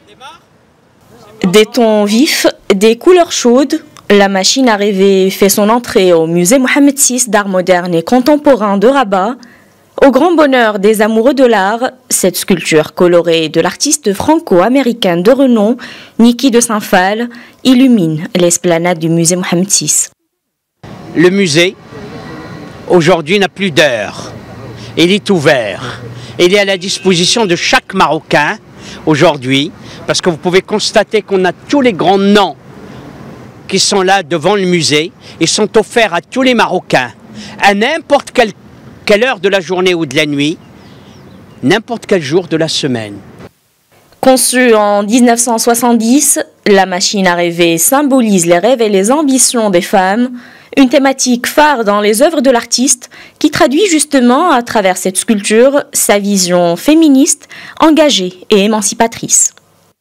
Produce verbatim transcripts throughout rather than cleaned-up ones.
Des tons vifs, des couleurs chaudes, la machine à rêver fait son entrée au musée Mohamed six d'art moderne et contemporain de Rabat. Au grand bonheur des amoureux de l'art, cette sculpture colorée de l'artiste franco-américain de renom, Niki de Saint-Phal, illumine l'esplanade du musée Mohamed six. Le musée, aujourd'hui, n'a plus d'heure. Il est ouvert. Il est à la disposition de chaque Marocain aujourd'hui, parce que vous pouvez constater qu'on a tous les grands noms qui sont là devant le musée et sont offerts à tous les Marocains, à n'importe quelle, quelle heure de la journée ou de la nuit, n'importe quel jour de la semaine. Conçue en mille neuf cent soixante-dix, la machine à rêver symbolise les rêves et les ambitions des femmes, une thématique phare dans les œuvres de l'artiste qui traduit justement à travers cette sculpture sa vision féministe, engagée et émancipatrice.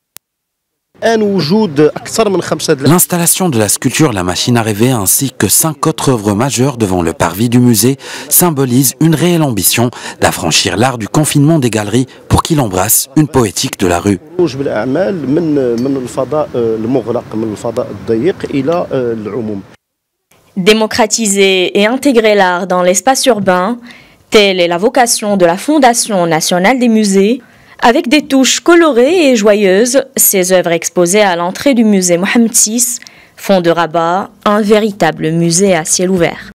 L'installation de la sculpture La Machine à rêver ainsi que cinq autres œuvres majeures devant le parvis du musée symbolise une réelle ambition d'affranchir l'art du confinement des galeries pour qu'il embrasse une poétique de la rue. Démocratiser et intégrer l'art dans l'espace urbain, telle est la vocation de la Fondation nationale des musées. Avec des touches colorées et joyeuses, ces œuvres exposées à l'entrée du musée Mohamed six font de Rabat un véritable musée à ciel ouvert.